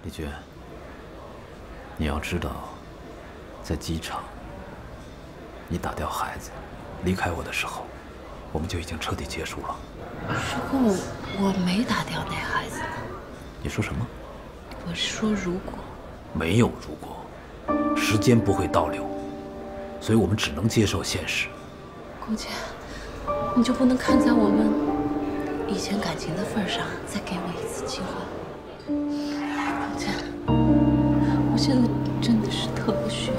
李娟，你要知道，在机场，你打掉孩子，离开我的时候，我们就已经彻底结束了。 如果我没打掉那孩子呢？ 你说什么？ 我是说如果。 没有如果，时间不会倒流，所以我们只能接受现实。 顾姐，你就不能看在我们以前感情的份上，再给我一次机会？顾姐，我现在真的是特别需要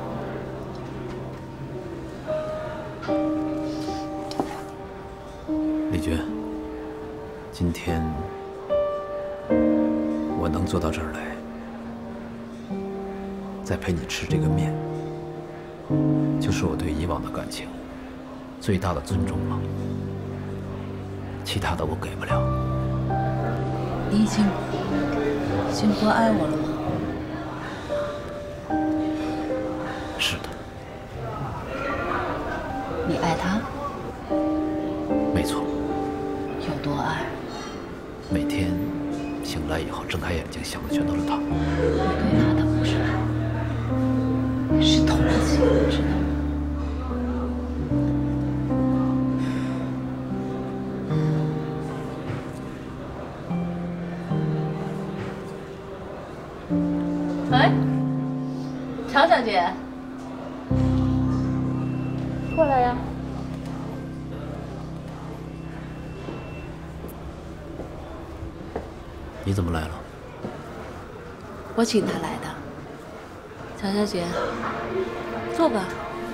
你。 丽娟，今天我能坐到这儿来，再陪你吃这个面，就是我对以往的感情最大的尊重了。其他的我给不了。 你已经不爱我了吗？ 是的。 你爱他？ 没错。 有多爱？ 每天醒来以后睁开眼睛想的全都是他。 你对他的不是爱，是同情，知道吗？喂，乔小姐，过来呀。 你怎么来了？ 我请他来的。乔小姐，坐吧。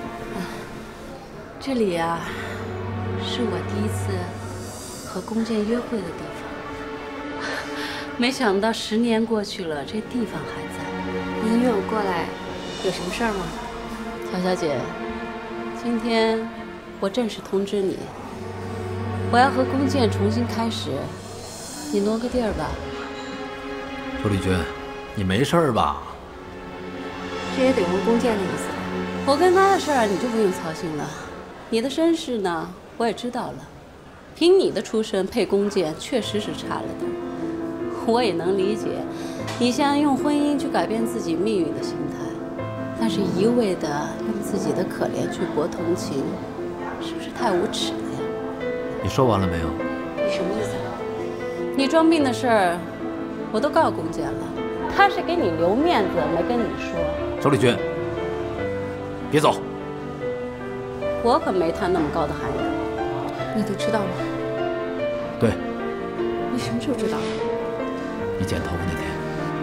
这里呀，是我第一次和弓箭约会的地方。没想到10年过去了，这地方还在。 您约我过来，有什么事儿吗？ 乔小姐，今天我正式通知你，我要和弓箭重新开始，你挪个地儿吧。 周丽娟，你没事儿吧？ 这也等于弓箭的意思了。 我跟他的事儿你就不用操心了，你的身世呢，我也知道了。凭你的出身配弓箭，确实是差了点儿。我也能理解，你想用婚姻去改变自己命运的心态，但是一味的用自己的可怜去博同情，是不是太无耻了呀？ 你说完了没有？ 你什么意思？ 你装病的事儿，我都告诉弓箭了，他是给你留面子，没跟你说。 周丽娟，别走。 我可没他那么高的涵养。 你都知道吗？ 对， 你什么时候知道的？ 你剪头发那天。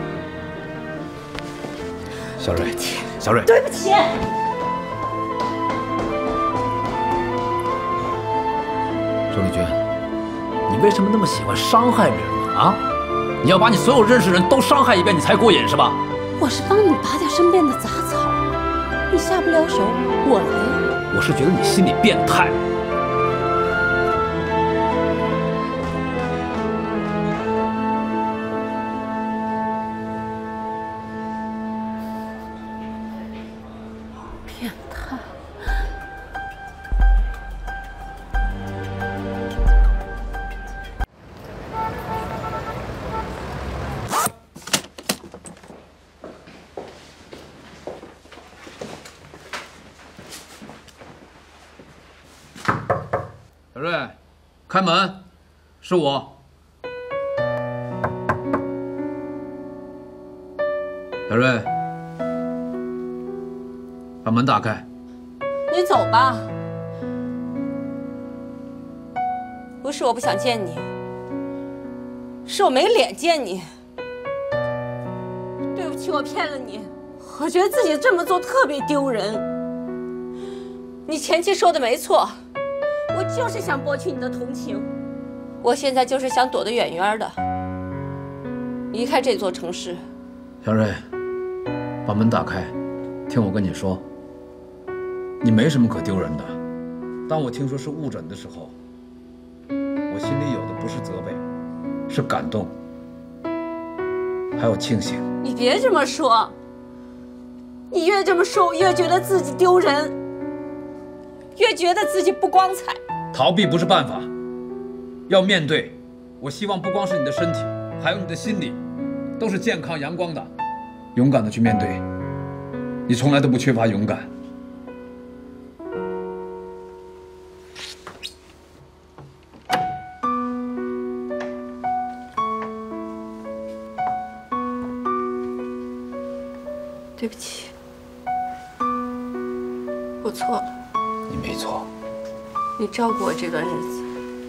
小蕊，小蕊， 对不起。 周丽娟，你为什么那么喜欢伤害别人呢？啊？你要把你所有认识的人都伤害一遍，你才过瘾是吧？ 我是帮你拔掉身边的杂草，你下不了手，我来呀。 我是觉得你心里变态。 变态。 小瑞，开门，是我。小瑞，把门打开。 你走吧。不是我不想见你，是我没脸见你。对不起，我骗了你。我觉得自己这么做特别丢人。你前妻说的没错。我就是想博取你的同情，我现在就是想躲得远远的，离开这座城市。 小蕊，把门打开，听我跟你说，你没什么可丢人的。当我听说是误诊的时候，我心里有的不是责备，是感动，还有庆幸。 你别这么说，你越这么说，我越觉得自己丢人，越觉得自己不光彩。 逃避不是办法，要面对。我希望不光是你的身体，还有你的心理， 都是健康阳光的，勇敢的去面对。你从来都不缺乏勇敢。 对不起，我错了。 你没错。 你照顾我这段日子，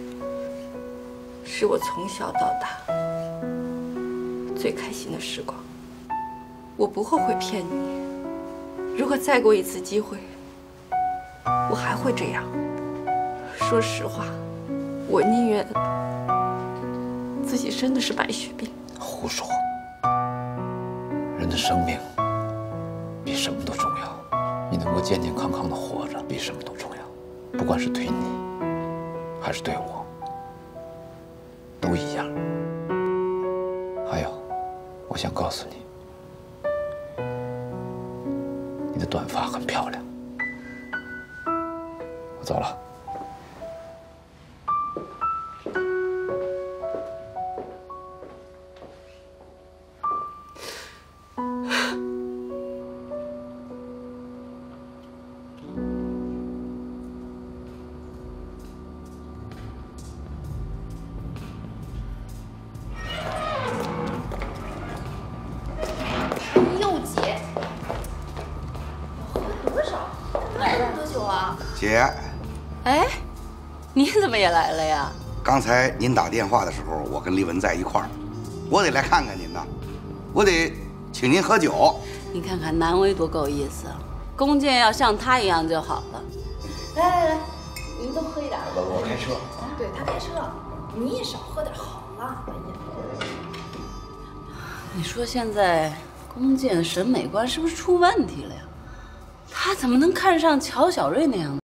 是我从小到大最开心的时光。我不后悔骗你。如果再给我一次机会，我还会这样。说实话，我宁愿自己生的是白血病。 胡说！人的生命比什么都重要，你能够健健康康的活着，比什么都重要。不管是对你，还是对我，都一样。还有，我想告诉你，你的短发很漂亮。我走了。 姐， 哎，你怎么也来了呀？ 刚才您打电话的时候，我跟丽文在一块儿，我得来看看您呐，我得请您喝酒。 你看看南威多够意思，弓箭要像他一样就好了。来，你们都喝一点。 我开车。 对他开车，你也少喝点好了。哎呀， 你说现在弓箭的审美观是不是出问题了呀？他怎么能看上乔小瑞那样的？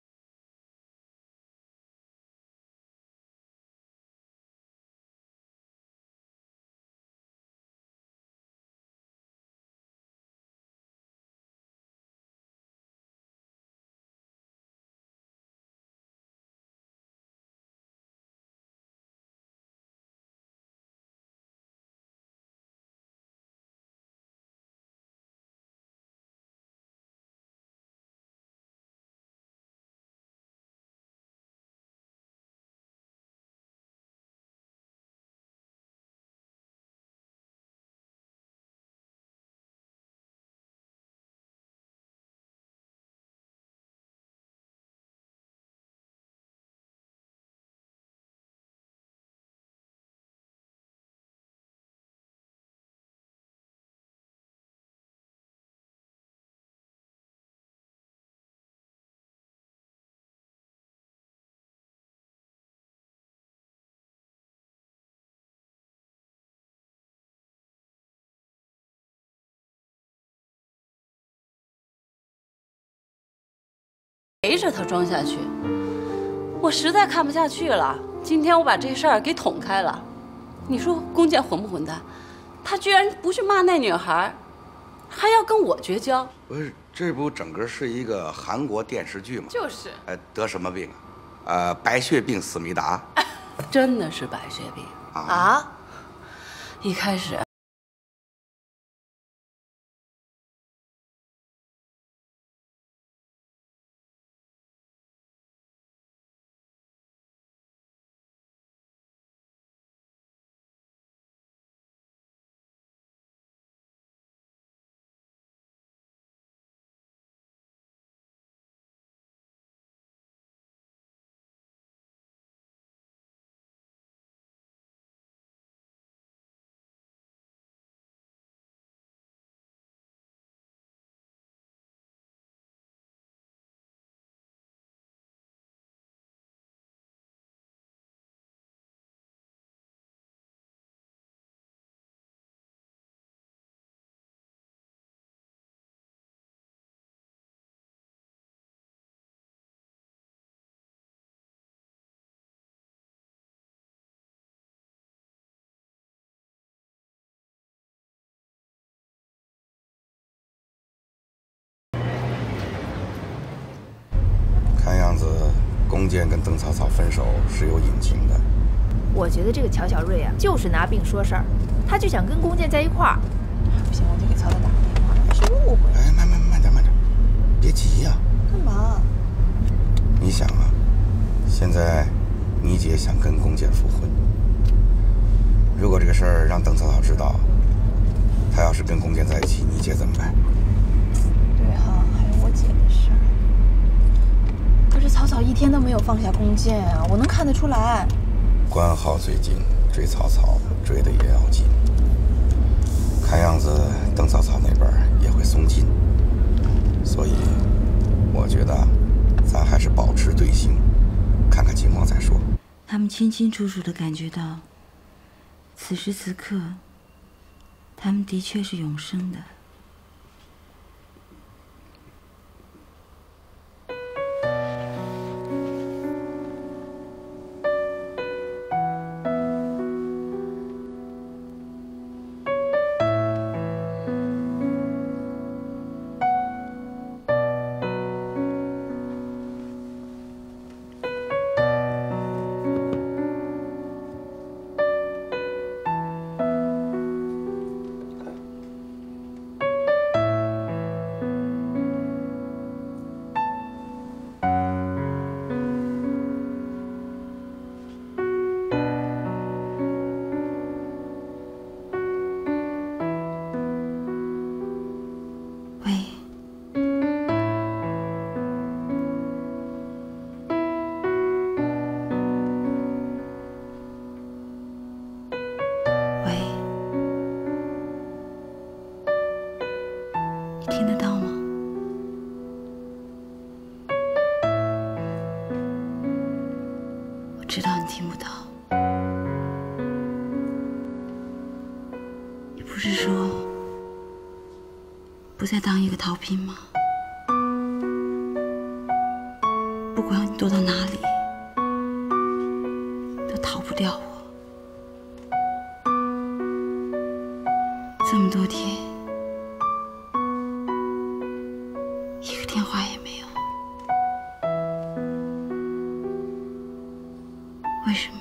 陪着他装下去，我实在看不下去了。今天我把这事儿给捅开了。你说弓箭混不混蛋？他居然不去骂那女孩，还要跟我绝交。 不是，这不整个是一个韩国电视剧吗？ 就是。 得什么病啊？白血病思密达。 真的是白血病啊！ 一开始。 看样子，弓箭跟邓草草分手是有隐情的。 我觉得这个乔小瑞啊，就是拿病说事儿，他就想跟弓箭在一块儿。 不行，我就给曹操打个电话，他是误会。 哎，慢点，别急呀。 干嘛？ 你想啊，现在倪姐想跟弓箭复婚，如果这个事儿让邓曹操知道，他要是跟弓箭在一起，倪姐怎么办？ 对哈，还有我姐的事儿。可是曹操一天都没有放下弓箭啊，我能看得出来。 关浩最近追曹操，追的也要紧，看样子邓曹操那边也会松劲，所以我觉得咱还是保持队形，看看情况再说。 他们清清楚楚地感觉到，此时此刻，他们的确是永生的。听得到吗？我知道你听不到。你不是说不再当一个逃兵吗？不管你躲到哪里，都逃不掉我。这么多天，一个电话也没有，为什么？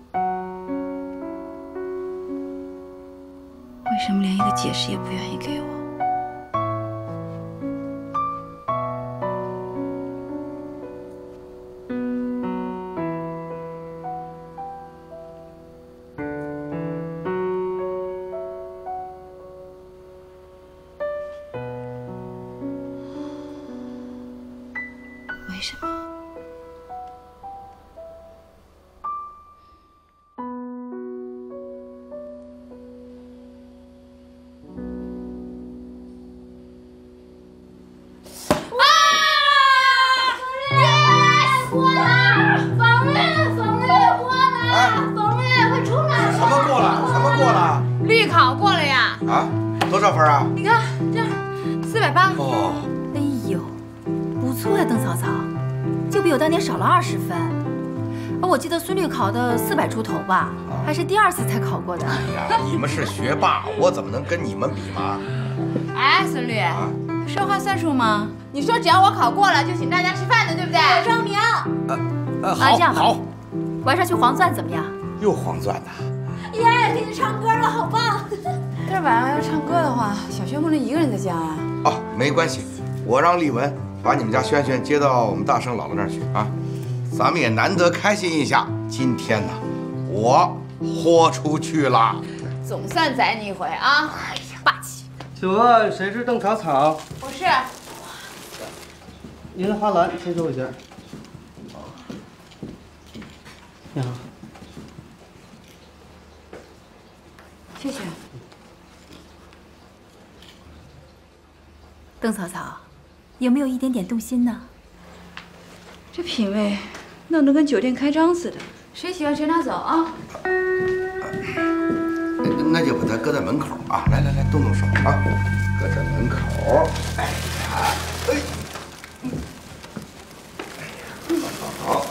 为什么连一个解释也不愿意给我？为什么？ 绿考过了呀！ 啊，多少分啊？ 你看这480。 哦， 哎呦，不错呀，邓曹操，就比我当年少了20分。我记得孙律考的400出头吧，还是第2次才考过的。 哎呀，你们是学霸，我怎么能跟你们比嘛？ 哎，孙律，说话算数吗？你说只要我考过了，就请大家吃饭的，对不对？我证明。 好， 这样吧， 好， 晚上去黄钻怎么样？ 又黄钻呐？ 耶，听见唱歌了，好棒！ 但是晚上要唱歌的话，小轩不能一个人在家呀。 哦，没关系，我让丽文把你们家轩轩接到我们大生姥姥那儿去啊，咱们也难得开心一下。今天呢，我豁出去了， 总算宰你一回啊！哎呀，霸气！ 请问谁是邓草草？ 我是。 您的花篮，先收一下。你好。 谢谢。 邓曹操，有没有一点点动心呢？ 这品味，弄得跟酒店开张似的。谁喜欢谁拿走啊！ 那就把它搁在门口啊！来，动动手啊，搁在门口。哎呀，好。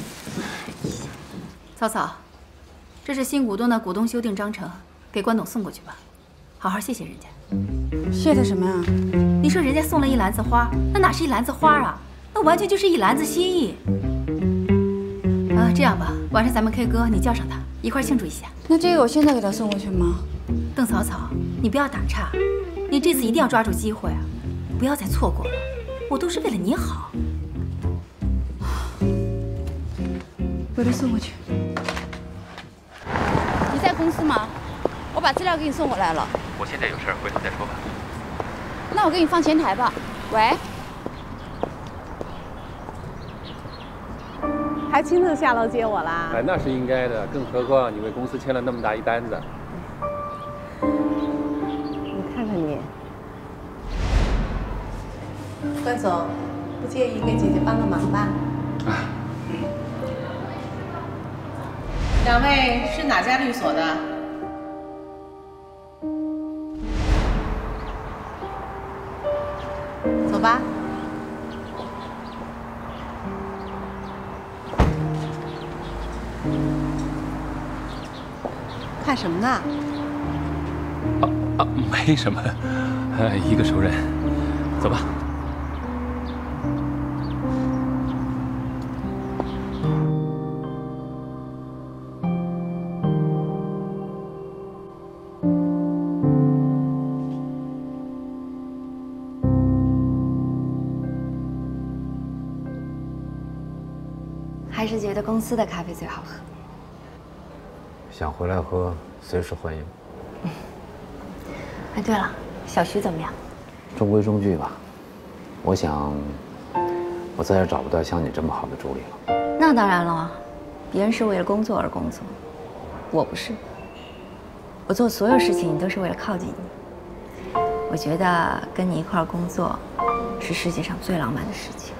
曹操，这是新股东的股东修订章程，给关董送过去吧，好好谢谢人家。 谢他什么呀？ 你说人家送了一篮子花，那哪是一篮子花啊？那完全就是一篮子心意。啊，这样吧，晚上咱们 K 歌，你叫上他， 一块庆祝一下。 那这个我现在给他送过去吗？ 邓草草，你不要打岔，你这次一定要抓住机会啊，不要再错过了。我都是为了你好。 我给他送过去。你在公司吗？我把资料给你送过来了。 我现在有事儿，回头再说吧。 那我给你放前台吧。喂。 还亲自下楼接我啦？ 哎，那是应该的，更何况你为公司签了那么大一单子。 你看看你，关总，不介意给姐姐帮个忙吧？两位是哪家律所的？走吧。看什么呢？ 没什么，一个熟人，走吧。 还是觉得公司的咖啡最好喝。 想回来喝，随时欢迎。 哎，对了，小徐怎么样？ 中规中矩吧。我想，我再也找不到像你这么好的助理了。 那当然了，别人是为了工作而工作，我不是。我做所有事情都是为了靠近你。我觉得跟你一块儿工作，是世界上最浪漫的事情。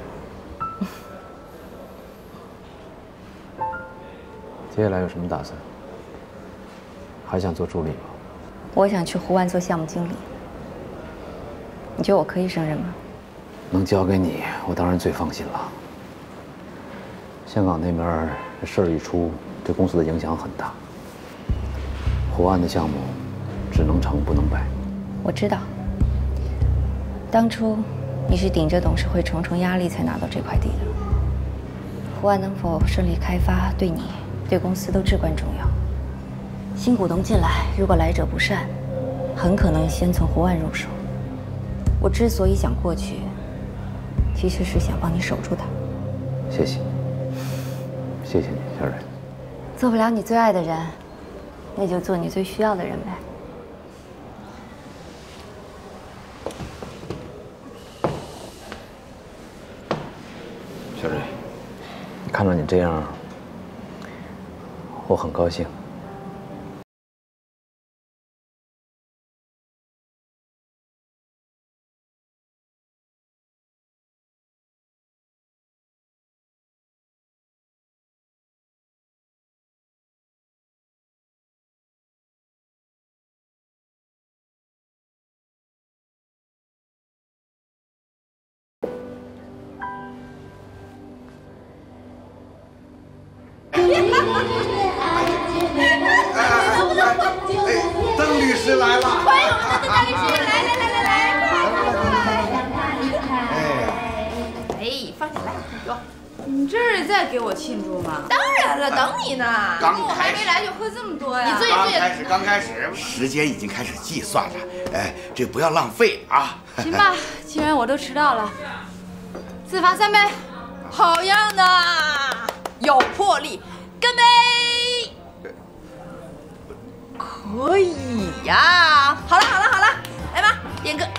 接下来有什么打算？还想做助理吗？ 我想去湖湾做项目经理。你觉得我可以胜任吗？ 能交给你，我当然最放心了。香港那边这事儿一出，对公司的影响很大。湖岸的项目只能成不能败。 我知道，当初你是顶着董事会重重压力才拿到这块地的。湖岸能否顺利开发，对你、对公司都至关重要。新股东进来，如果来者不善，很可能先从湖岸入手。我之所以想过去，其实是想帮你守住它。 谢谢，谢谢你，小蕊。 做不了你最爱的人，那就做你最需要的人呗。 小蕊，看到你这样，我很高兴。 邓律师来了！ 欢迎我们的邓大律师！来！哎，放下来，哟。 你这是在给我庆祝吗？ 当然了，等你呢。 我还没来就喝这么多呀？ 你坐下， 刚开始，时间已经开始计算了。哎，这不要浪费啊！ 行吧，既然我都迟到了，自罚3杯。 好样的，有魄力，干杯！可以呀。好了，来吧，点个。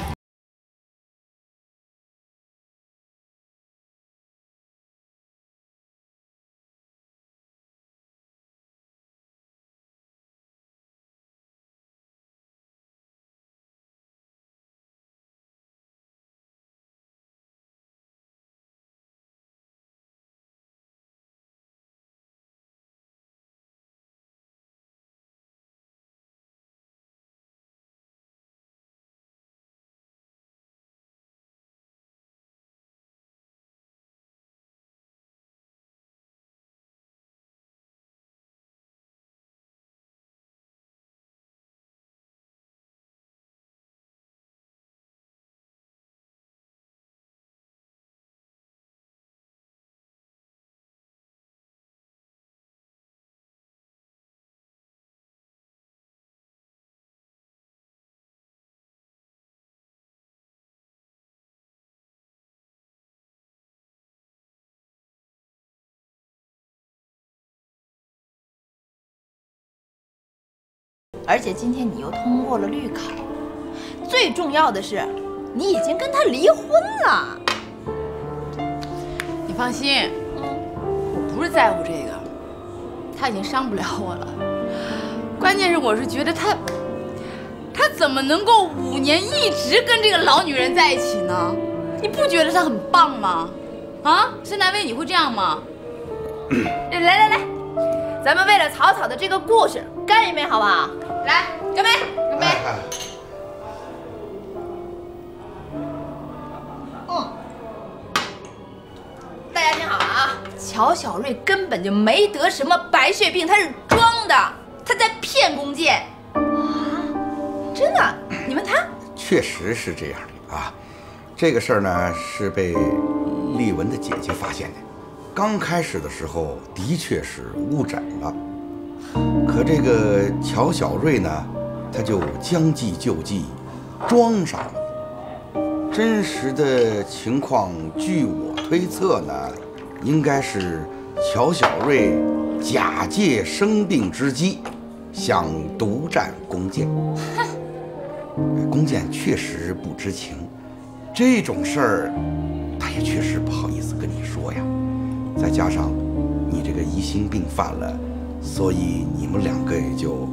而且今天你又通过了绿考，最重要的是，你已经跟他离婚了。 你放心，我不是在乎这个，他已经伤不了我了。关键是我是觉得他怎么能够5年一直跟这个老女人在一起呢？你不觉得他很棒吗？啊，申南薇，你会这样吗？ 来，咱们为了草草的这个故事干一杯好不好？来，干杯！干杯！大家听好了啊，乔小瑞根本就没得什么白血病，他是装的，他在骗龚健。啊，真的？你问他？ 确实是这样的啊。这个事儿呢是被丽文的姐姐发现的。刚开始的时候的确是误诊了，可这个乔小瑞呢，他就将计就计，装上了。真实的情况，据我推测呢，应该是乔小瑞假借生病之机，想独占龚健。龚健确实不知情，这种事儿他也确实不好意思跟你说呀。再加上你这个疑心病犯了，所以你们2个也就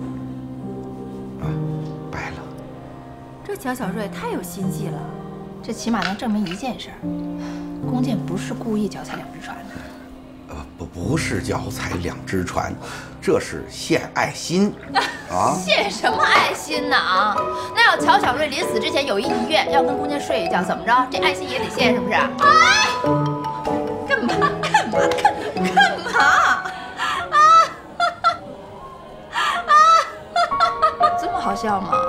掰了。 这乔小瑞太有心计了，这起码能证明一件事：龚健不是故意脚踩2只船的。 不是脚踩2只船，这是献爱心啊！ 献什么爱心呢啊？那要乔小瑞临死之前有一遗愿，要跟龚健睡一觉，怎么着？这爱心也得献，是不是？哎，干嘛？这么好笑吗？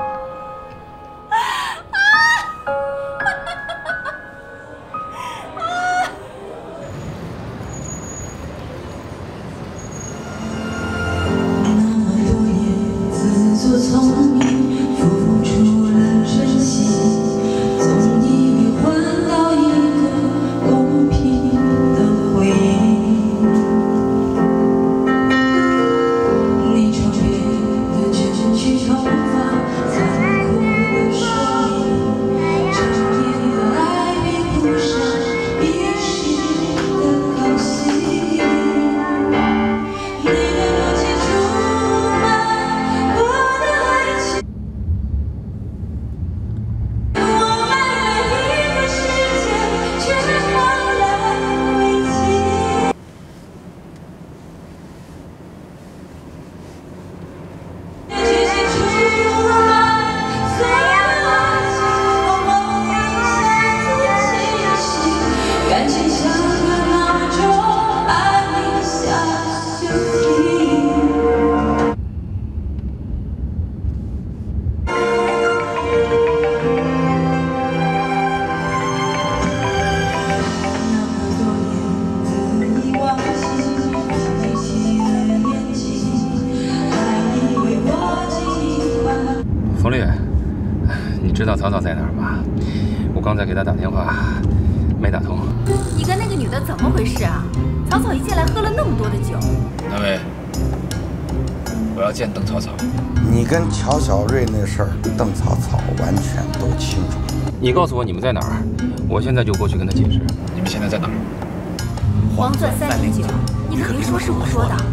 冯律，你知道草草在哪儿吗？我刚才给她打电话，没打通。 你跟那个女的怎么回事啊？草草一进来喝了那么多的酒。 南薇，我要见邓草草。 你跟乔小瑞那事儿，邓草草完全都清楚。 你告诉我你们在哪儿，我现在就过去跟她解释。 你们现在在哪儿？ 黄钻309，你可别说是我说的。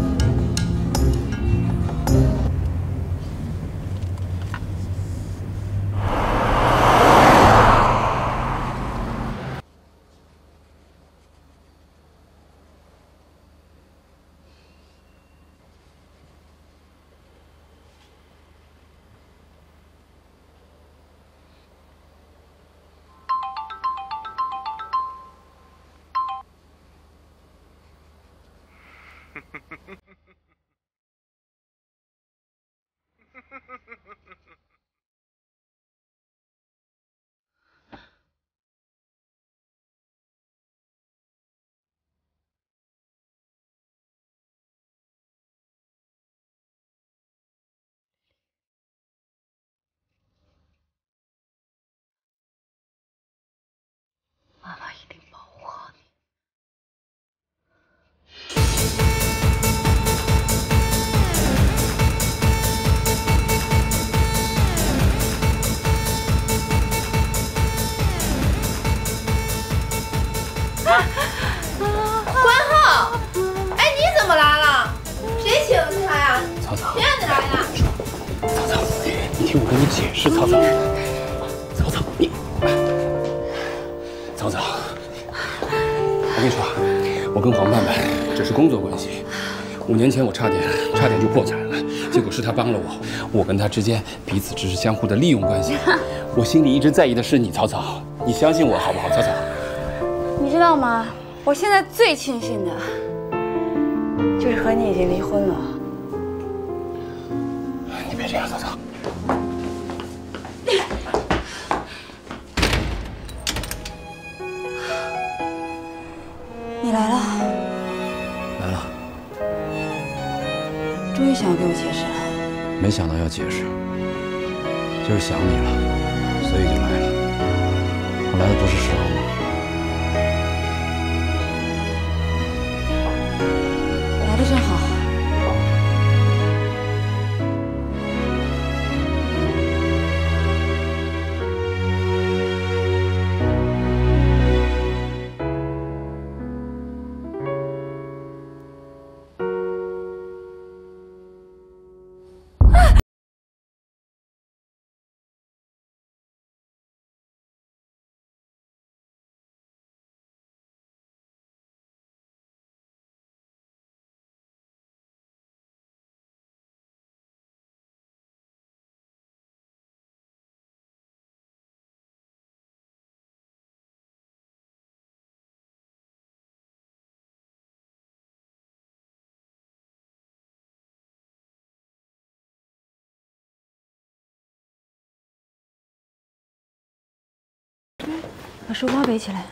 妈妈一定保护好你。 听我跟你解释，曹操，曹操，你，曹操，我跟你说，我跟黄伴伴只是工作关系。5年前我差点就破产了，结果是他帮了我。我跟他之间彼此只是相互的利用关系。我心里一直在意的是你，曹操，你相信我好不好，曹操？ 你知道吗？我现在最庆幸的，就是和你已经离婚了。 你别这样，曹操。 你来了， 来了， 终于想要给我解释了。 没想到要解释，就是想你了，所以就来了。我来的不是时候吗？ 来的正好。把书包背起来。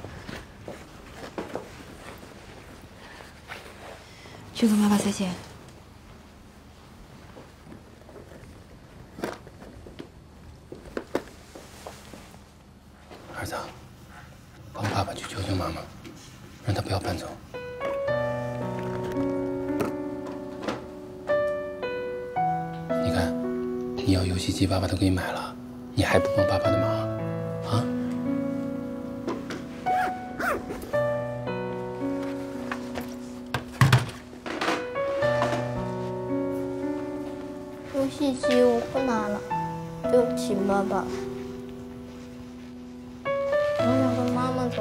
去跟妈妈再见。 儿子，帮爸爸去求求妈妈，让她不要搬走。你看，你要游戏机，爸爸都给你买了，你还不帮爸爸的忙啊？ 游戏机我不拿了，对不起爸爸。我想跟妈妈走。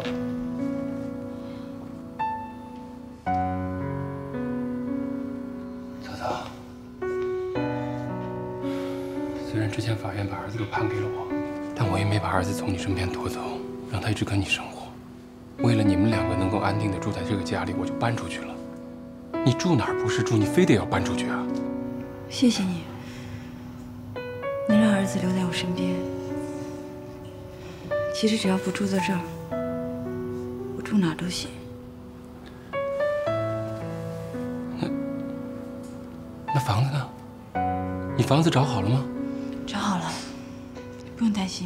曹操，虽然之前法院把儿子都判给了我，但我也没把儿子从你身边夺走，让他一直跟你生活。为了你们2个能够安定的住在这个家里，我就搬出去了。你住哪儿不是住，你非得要搬出去啊？ 谢谢你，能让儿子留在我身边。其实只要不住在这儿，我住哪儿都行。 那房子呢？你房子找好了吗？ 找好了，不用担心。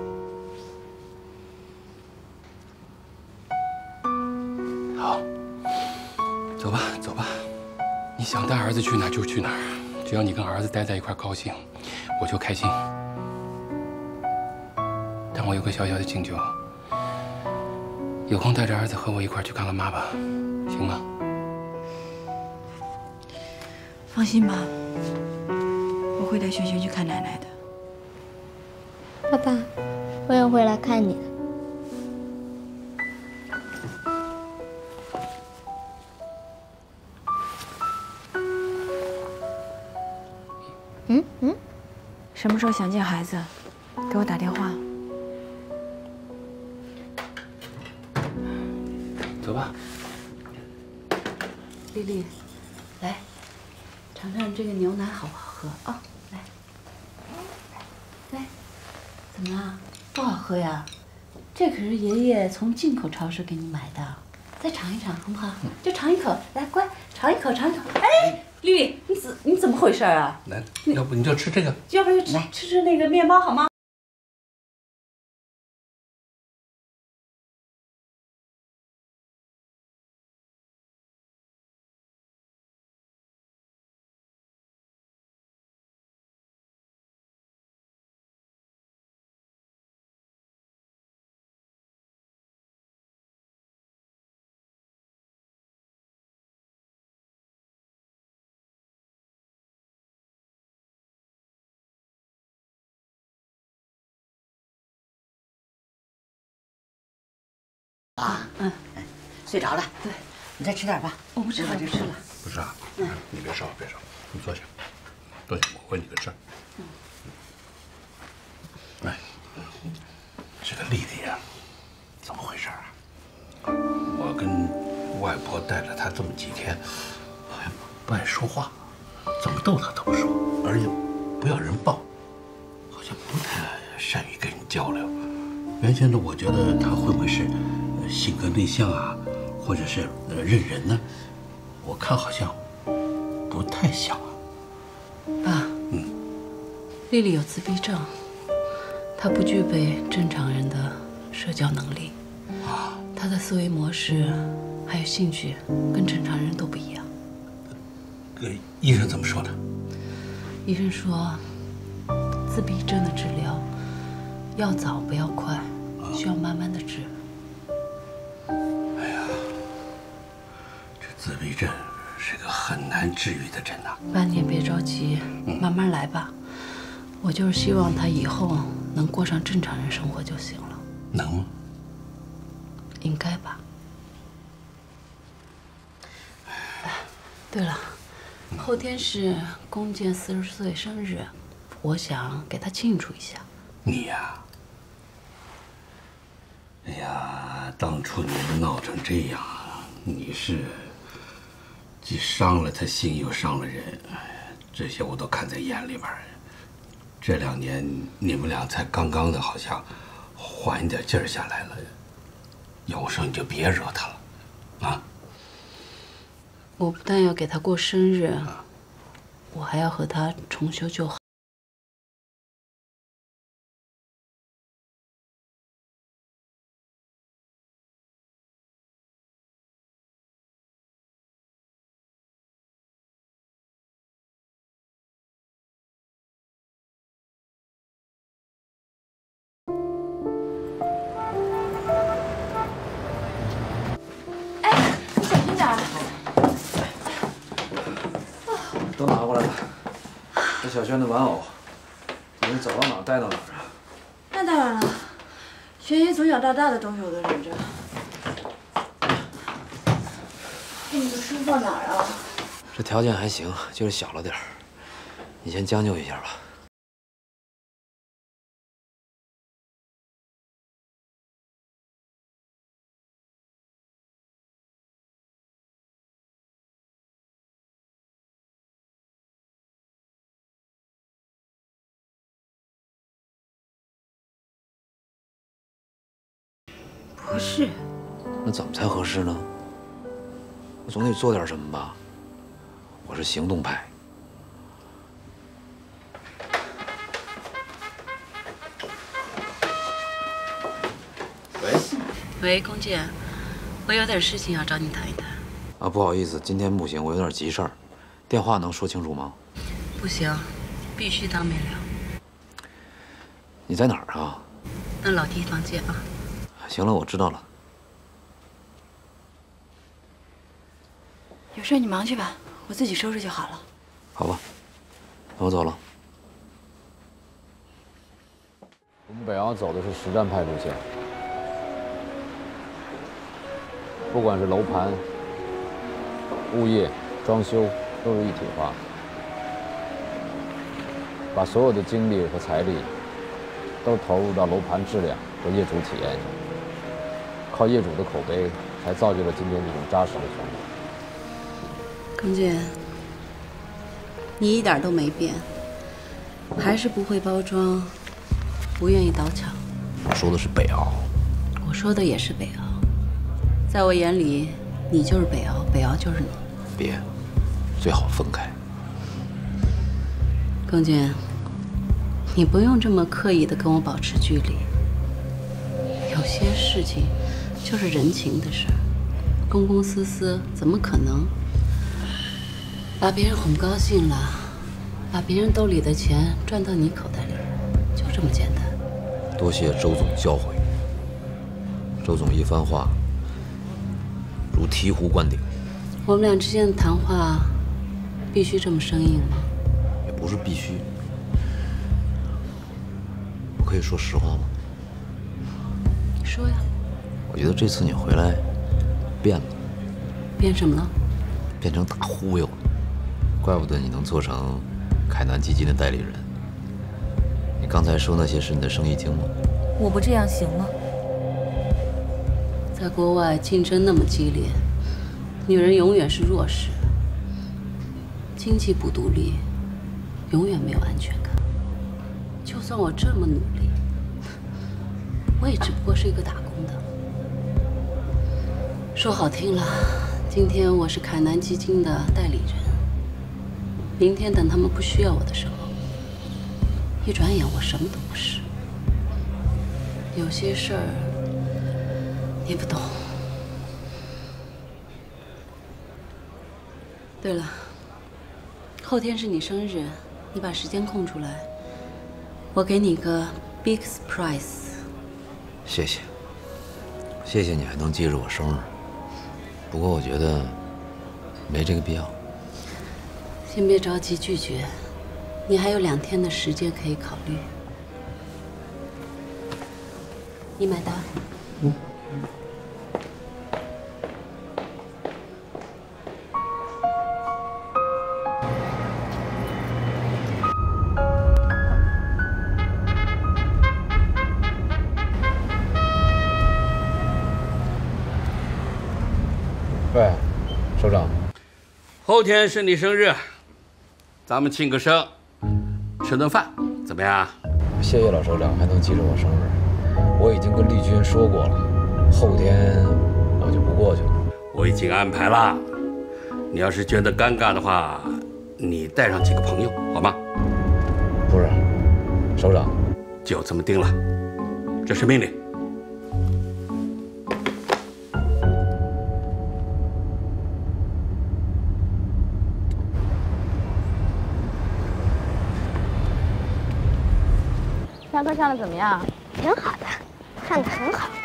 好，走吧，走吧。你想带儿子去哪儿就去哪儿，只要你跟儿子待在一块儿高兴，我就开心。但我有个小小的请求，有空带着儿子和我一块儿去看看妈妈，行吗？ 放心吧，我会带萱萱去看奶奶的。 爸爸，我也会来看你的。 什么时候想见孩子，给我打电话。 走吧。 丽丽，来，尝尝这个牛奶好不好喝啊？来，来，怎么了？不好喝呀？这可是爷爷从进口超市给你买的，再尝一尝好不好？就尝一口，来，乖，尝一口，尝一口。哎，丽丽，你怎么回事啊？ 来，要不你就吃这个， 要不就吃那个面包好吗？ 嗯，睡着了。对，你再吃点吧。 我不吃了， 就吃了。 不是啊，你别烧，别烧，你坐下，坐下，我问你个事儿。哎，这个丽丽啊，怎么回事啊？我跟外婆带了她这么几天，好像不爱说话，怎么逗她都不说，而且不要人抱，好像不太善于跟人交流。原先呢，我觉得她会不会是性格内向啊，或者是认人呢？我看好像不太像啊。 爸，丽丽有自闭症，她不具备正常人的社交能力，她的思维模式还有兴趣跟正常人都不一样。 医生怎么说的？ 医生说，自闭症的治疗要早不要快，需要慢慢的治。 哎呀，这自闭症是个很难治愈的症呐。 爸，你也别着急，慢慢来吧。我就是希望他以后能过上正常人生活就行了。 能吗？ 应该吧。对了，后天是龚健40岁生日，我想给他庆祝一下。 你呀，哎呀，当初你们闹成这样，你是既伤了他心，又伤了人，这些我都看在眼里边。这2年你们俩才刚刚的，好像缓一点劲儿下来了。有时候你就别惹他了，啊！ 我不但要给他过生日，我还要和他重修旧好。 都拿过来了。这小轩的玩偶，你走到哪儿带到哪儿啊？ 那当然了，轩轩从小到大的东西我都忍着。哎，你的书放哪儿啊？ 这条件还行，就是小了点儿，你先将就一下吧。 不是， 那怎么才合适呢？我总得做点什么吧。我是行动派。喂。 喂，龚健，我有点事情要找你谈一谈。 啊，不好意思，今天不行，我有点急事儿。电话能说清楚吗？ 不行，必须当面聊。 你在哪儿啊？ 那老弟房间啊。 行了，我知道了。 有事你忙去吧，我自己收拾就好了。 好吧，那我走了。 我们北翱走的是实战派路线，不管是楼盘、物业、装修，都是一体化，把所有的精力和财力都投入到楼盘质量和业主体验上。靠业主的口碑，才造就了今天这种扎实的成果。 龚健，你一点都没变，还是不会包装，不愿意倒抢。 我说的是北翱， 我说的也是北翱。在我眼里，你就是北翱，北翱就是你。 别，最好分开。 龚健，你不用这么刻意的跟我保持距离。有些事情就是人情的事儿，公公私私怎么可能把别人哄高兴了，把别人兜里的钱赚到你口袋里，就这么简单。 多谢周总教诲。周总一番话如醍醐灌顶。 我们俩之间的谈话必须这么生硬吗？ 也不是必须。我可以说实话吗？ 说呀。 我我觉得这次你回来变了。 变什么了？ 变成大忽悠了。怪不得你能做成凯南基金的代理人。你刚才说那些是你的生意经吗？ 我不这样行吗？ 在国外竞争那么激烈，女人永远是弱势，经济不独立，永远没有安全感。就算我这么努力，我也只不过是一个打工的。说好听了，今天我是凯南基金的代理人，明天等他们不需要我的时候，一转眼我什么都不是。有些事儿你不懂。对了，后天是你生日，你把时间空出来，我给你个 big surprise。 谢谢，谢谢你还能记着我生日。不过我觉得没这个必要。 先别着急拒绝，你还有2天的时间可以考虑。你买单。 喂，首长， 后天是你生日，咱们庆个生，吃顿饭，怎么样？ 谢谢老首长，还能记着我生日。我已经跟丽君说过了，后天我就不过去了。 我已经安排了，你要是觉得尴尬的话，你带上几个朋友，好吗？ 不是，首长， 就这么定了，这是命令。 上课上的怎么样？ 挺好的，上的很好。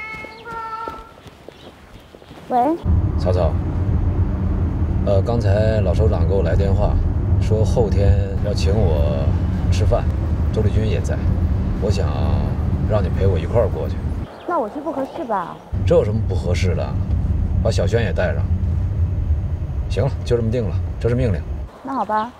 喂， 曹操。刚才老首长给我来电话，说后天要请我吃饭，周丽君也在，我想让你陪我一块儿过去。 那我去不合适吧？ 这有什么不合适的？把小轩也带上。行了，就这么定了，这是命令。 那好吧。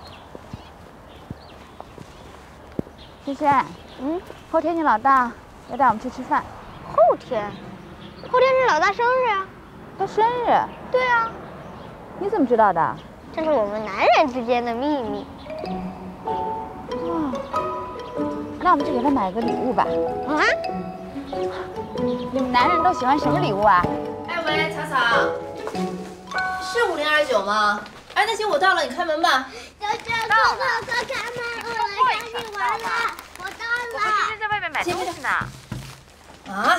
轩轩，后天你老大要带我们去吃饭。 后天？后天是老大生日啊！ 他生日？ 对啊。 你怎么知道的？ 这是我们男人之间的秘密。 哦，那我们就给他买个礼物吧。 啊？ 你们男人都喜欢什么礼物啊？ 哎喂，草草，是5029吗？哎，那行我到了，你开门吧。 小轩，快开门，我来找你玩了。我到了。 我和轩轩在外面买东西呢。 啊？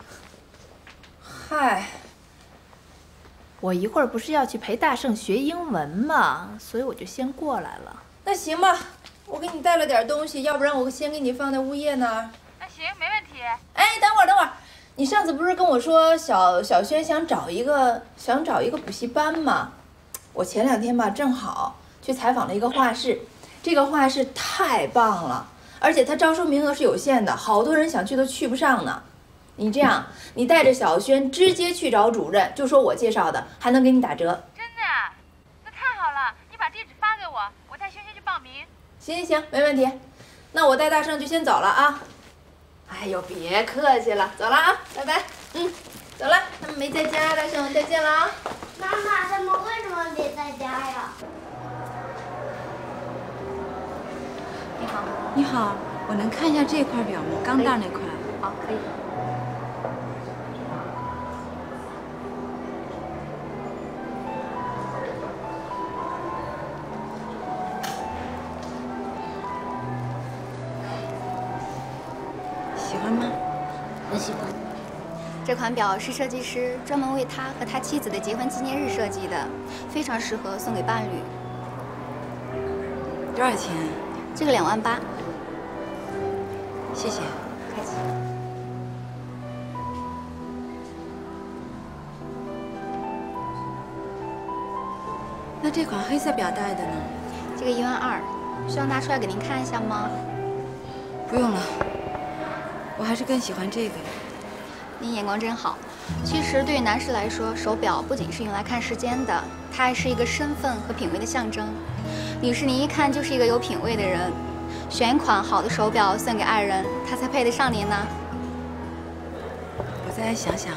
嗨。我一会儿不是要去陪大圣学英文嘛，所以我就先过来了。那行吧，我给你带了点东西，要不然我先给你放在物业那儿。 那行，没问题。 哎，等会儿，你上次不是跟我说小轩想找一个补习班吗？我前2天吧，正好去采访了一个画室，这个画室太棒了，而且它招收名额是有限的，好多人想去都去不上呢。你这样，你带着小轩直接去找主任，就说我介绍的，还能给你打折。 真的啊？那太好了，你把地址发给我，我带轩轩去报名。 行，没问题。那我带大圣就先走了啊。哎呦，别客气了，走了啊，拜拜。走了，他们没在家，大圣再见了啊。 妈妈，他们为什么没在家呀？ 你好。你好，我能看一下这块表吗？钢蛋那块。 好，可以。 喜欢吗？ 很喜欢。这款表是设计师专门为他和他妻子的结婚纪念日设计的，非常适合送给伴侣。 多少钱？ 这个2万8。 谢谢。 客气。 那这款黑色表带的呢？ 这个1万2，需要拿出来给您看一下吗？ 不用了，我还是更喜欢这个。 您眼光真好， 其实对于男士来说，手表不仅是用来看时间的，它还是一个身份和品味的象征。女士，您一看就是一个有品味的人，选一款好的手表送给爱人，他才配得上您呢。 我再想想。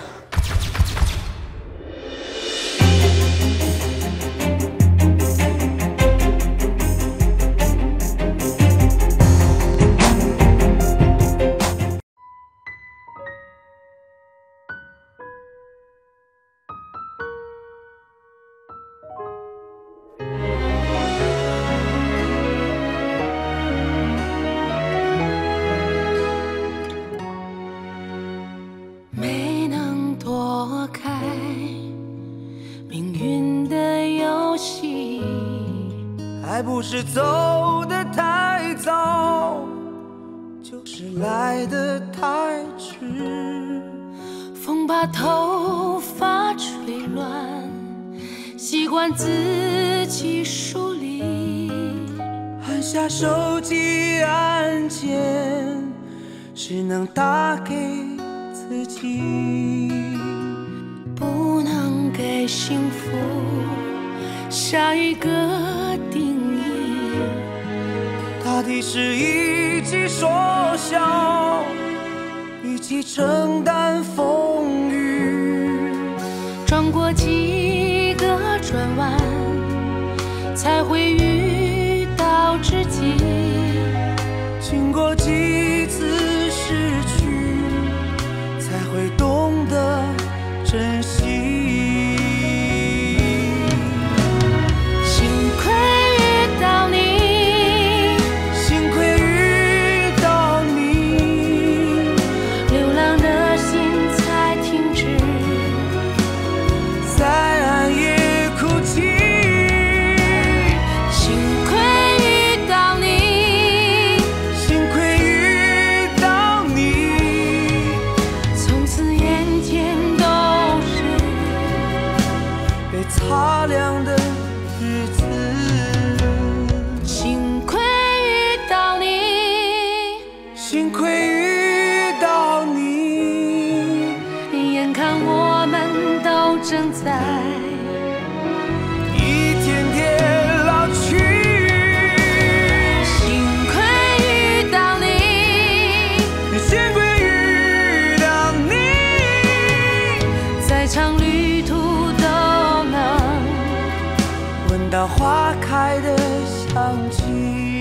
没能躲开命运的游戏， 还不是走得太早，就是来得太迟。 风把头发吹乱，习惯自己梳理， 按下手机按键，只能打给自己， 不能给幸福下一个定义。 大抵是一起说笑，一起承担风雨， 转过几个转弯，才会遇到知己。 经过几次失去，才会懂得珍惜。 幸亏遇到你， 幸亏遇到你， 流浪的心才停止在暗夜哭泣。 幸亏遇到你， 幸亏遇到你， 从此眼前都是被擦亮的日子。 幸亏遇到你， 幸亏遇到你， 眼看我们都正在一天天老去。 幸亏遇到你， 幸亏遇到你， 在场旅途都能闻到花开的香气。